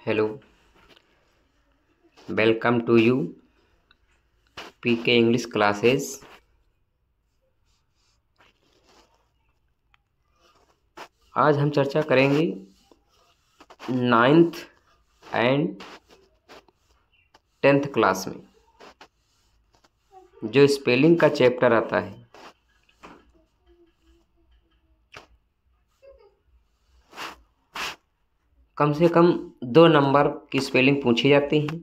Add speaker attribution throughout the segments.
Speaker 1: Hello, welcome to you PK English classes. आज हम चर्चा करेंगे 9th एंड 10th क्लास में जो स्पेलिंग का चैप्टर आता है। कम से कम 2 नंबर की स्पेलिंग पूछी जाती हैं।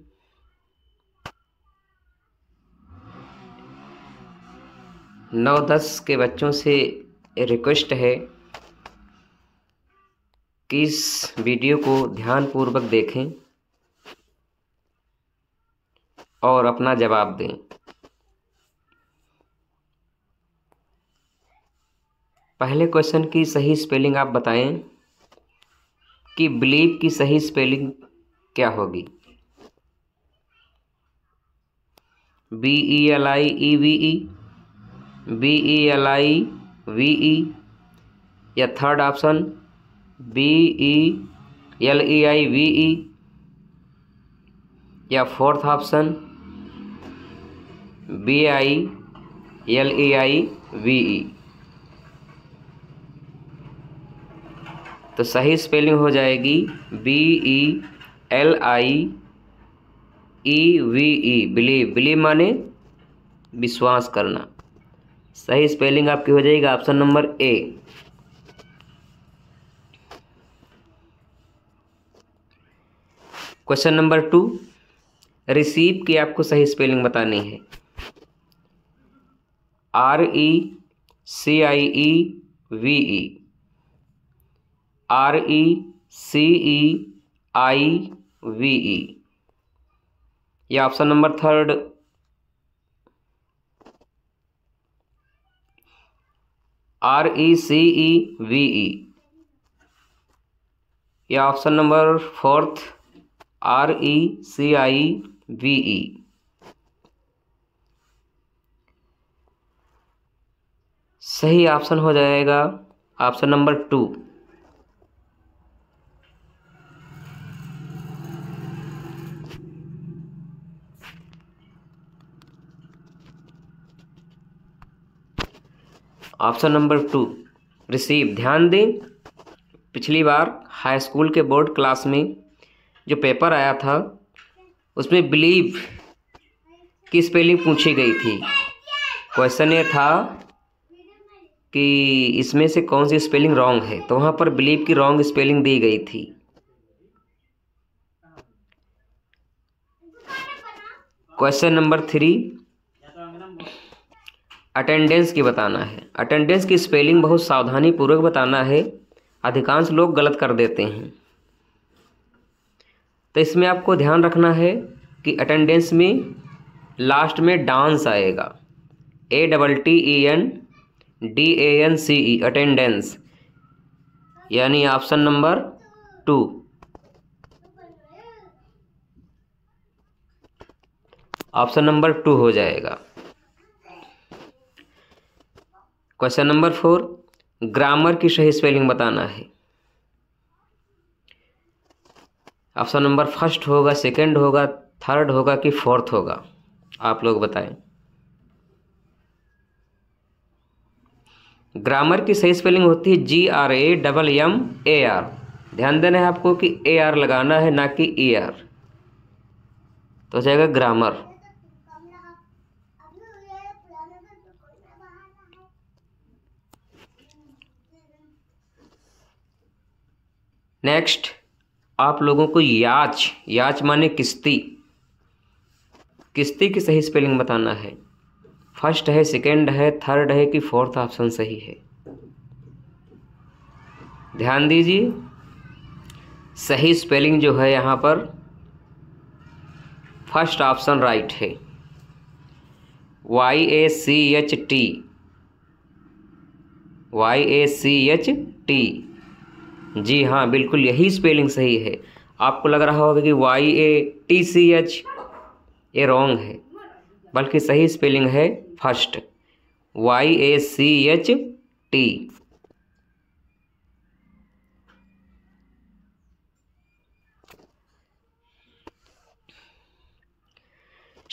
Speaker 1: नौ 10 के बच्चों से रिक्वेस्ट है कि इस वीडियो को ध्यानपूर्वक देखें और अपना जवाब दें। पहले क्वेश्चन की सही स्पेलिंग आप बताएं कि बिलीव की सही स्पेलिंग क्या होगी। BELIEVE, BELIVE या थर्ड ऑप्शन BELEIVE या फोर्थ ऑप्शन BILEIVE। तो सही स्पेलिंग हो जाएगी BELIEVE। बिलीव माने विश्वास करना। सही स्पेलिंग आपकी हो जाएगी option number A. Question number 2, receive की आपको सही स्पेलिंग बतानी है। RECIEVE, RECEIVE या ऑप्शन नंबर थर्ड RECEVE या ऑप्शन नंबर फोर्थ RECIVE। सही ऑप्शन हो जाएगा option number 2। Option number 2 receive. ध्यान दें, पिछली बार हाई स्कूल के बोर्ड क्लास में जो पेपर आया था उसमें बिलीव की स्पेलिंग पूछी गई थी। क्वेश्चन ये था कि इसमें से कौन सी स्पेलिंग रॉन्ग है, तो वहाँ पर बिलीव की रॉन्ग स्पेलिंग दी गई थी। क्वेश्चन नंबर 3 अटेंडेंस की बताना है। अटेंडेंस की स्पेलिंग बहुत सावधानी पूर्वक बताना है, अधिकांश लोग गलत कर देते हैं। तो इसमें आपको ध्यान रखना है कि अटेंडेंस में लास्ट में डांस आएगा, ATTENDANCE अटेंडेंस, यानी ऑप्शन नंबर 2। ऑप्शन नंबर 2 हो जाएगा। क्वेश्चन नंबर 4 ग्रामर की सही स्पेलिंग बताना है। ऑप्शन नंबर फर्स्ट होगा, सेकंड होगा, थर्ड होगा कि फोर्थ होगा, आप लोग बताएं। ग्रामर की सही स्पेलिंग होती है GRAMMAR। ध्यान देना है आपको कि AR लगाना है, ना कि ER। तो हो जाएगा ग्रामर। नेक्स्ट आप लोगों को याच माने किश्ती की सही स्पेलिंग बताना है। फर्स्ट है, सेकंड है, थर्ड है कि फोर्थ ऑप्शन सही है। ध्यान दीजिए, सही स्पेलिंग जो है यहाँ पर फर्स्ट ऑप्शन राइट है, YACHT। जी हाँ, बिल्कुल यही स्पेलिंग सही है। आपको लग रहा होगा कि YATCH, ये रॉन्ग है, बल्कि सही स्पेलिंग है फर्स्ट YACHT।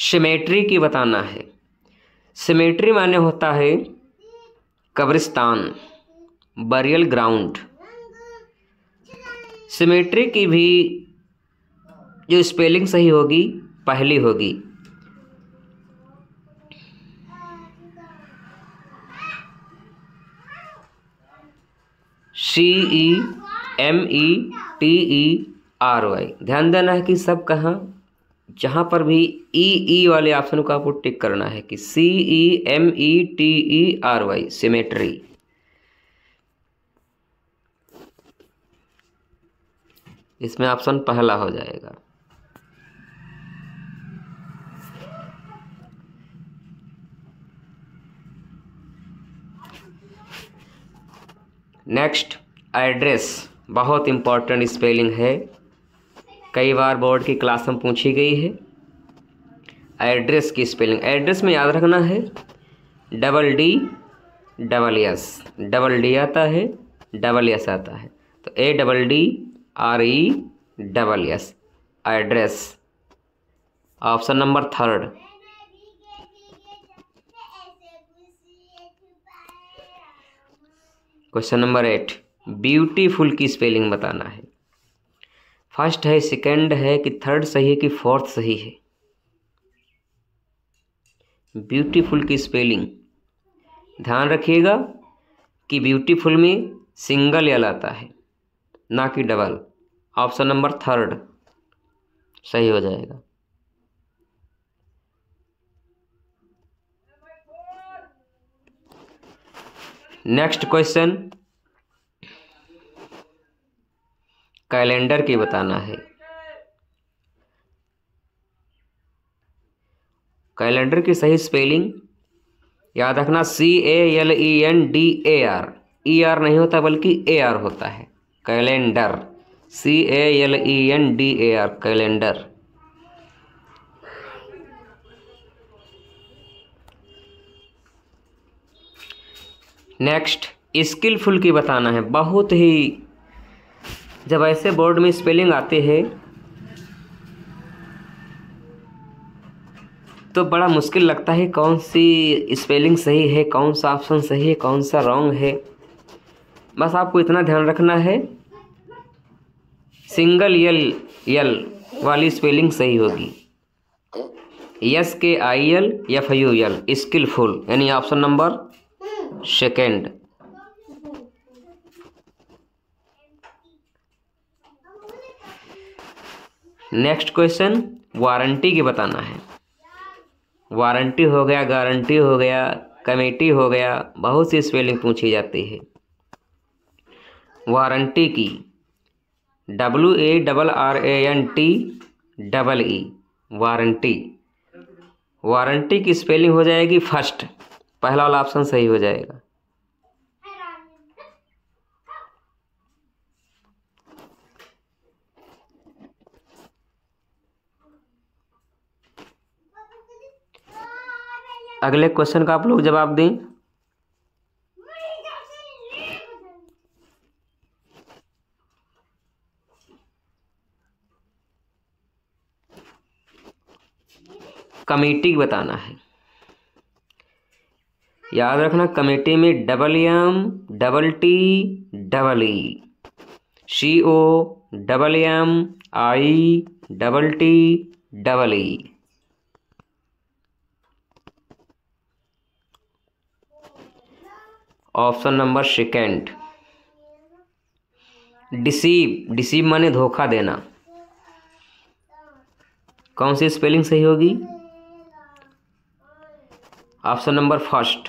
Speaker 1: सिमेट्री की बताना है। सिमेट्री माने होता है कब्रिस्तान, बरियल ग्राउंड। सिमेट्री की भी जो स्पेलिंग सही होगी पहली होगी। CEMETERY। ध्यान देना है कि सब कहाँ, जहाँ पर भी ई वाले ऑप्शन को आपको टिक करना है कि CEMETERY, सिमेट्री। इसमें ऑप्शन पहला हो जाएगा। नेक्स्ट, एड्रेस, बहुत इम्पोर्टेंट स्पेलिंग है, कई बार बोर्ड की क्लास में पूछी गई है। एड्रेस की स्पेलिंग, एड्रेस में याद रखना है DDS, डबल डी आता है, SS आता है, तो ADDRESS, address. Option number 3। Question number 8, beautiful की स्पेलिंग बताना है। फर्स्ट है, सेकंड है कि थर्ड सही है कि फोर्थ सही है। ब्यूटीफुल की स्पेलिंग ध्यान रखिएगा कि ब्यूटीफुल में सिंगल यल आता है, ना कि डबल। ऑप्शन नंबर 3 सही हो जाएगा। नेक्स्ट क्वेश्चन, कैलेंडर की बताना है। कैलेंडर की सही स्पेलिंग याद रखना, CALENDAR, ER नहीं होता बल्कि AR होता है। Calendar, CALENDAR, calendar. Next, skilful की बताना है। बहुत ही, जब ऐसे बोर्ड में स्पेलिंग आते हैं तो बड़ा मुश्किल लगता है कौन सी स्पेलिंग सही है, कौन सा ऑप्शन सही है, कौन सा रॉन्ग है। बस आपको इतना ध्यान रखना है, सिंगल यल वाली स्पेलिंग सही होगी, SKILFUL, स्किलफुल, यानी option number 2। Next question, warranty की बताना है। वारंटी हो गया, गारंटी हो गया, कमेटी हो गया, बहुत सी स्पेलिंग पूछी जाती है। वारंटी की WARRANTEE, वारंटी। वारंटी की स्पेलिंग हो जाएगी फर्स्ट, पहला वाला ऑप्शन सही हो जाएगा। अगले क्वेश्चन का आप लोग जवाब दें। कमेटी बताना है। याद रखना, कमेटी में MMTTEE, COMMITTEE। Option number 2, deceive माने धोखा देना। कौन सी स्पेलिंग सही होगी? Option number 1,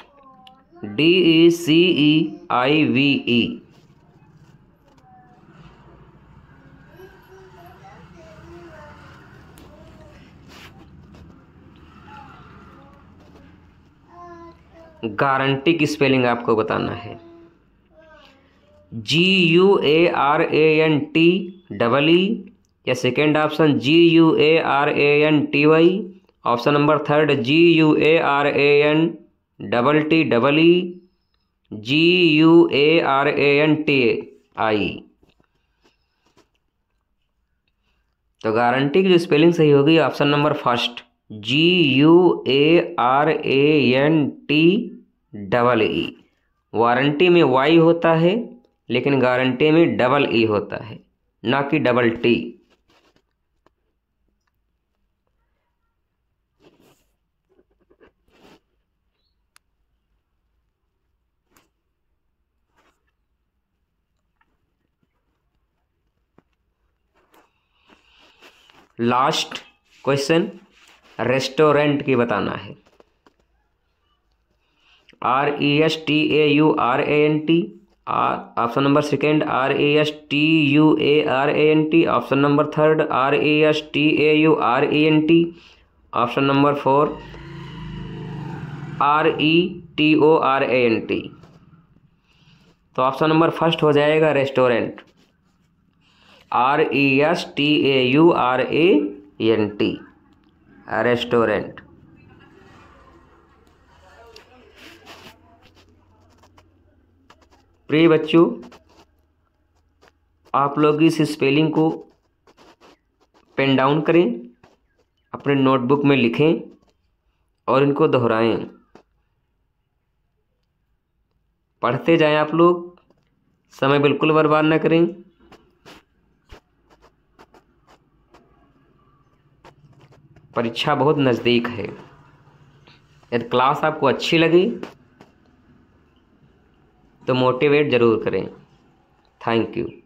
Speaker 1: DECEIVE। गारंटी की स्पेलिंग आपको बताना है, GUARANTEE, या second option GUARANTY। Option number 3 GUARANTEE। तो गारंटी की जो स्पेलिंग सही होगी ऑप्शन नंबर 1, GUARANTEE। वारंटी में वाई होता है, लेकिन गारंटी में डबल ई होता है, ना कि double T. Last question restaurant की बताना है। RESTAURANT, option number second RESTUARANT, option number third RESTAURENT, option number four RETORANT। तो ऑप्शन नंबर फर्स्ट हो जाएगा रेस्टोरेंट, RESTAURANT, रेस्टोरेंट। प्रिय बच्चों, आप लोग इस स्पेलिंग को पेन डाउन करें, अपने नोटबुक में लिखें और इनको दोहराएं। पढ़ते जाएं आप लोग, समय बिल्कुल बर्बाद न करें। परीक्षा बहुत नज़दीक है। यदि क्लास आपको अच्छी लगी तो मोटिवेट ज़रूर करें। Thank you.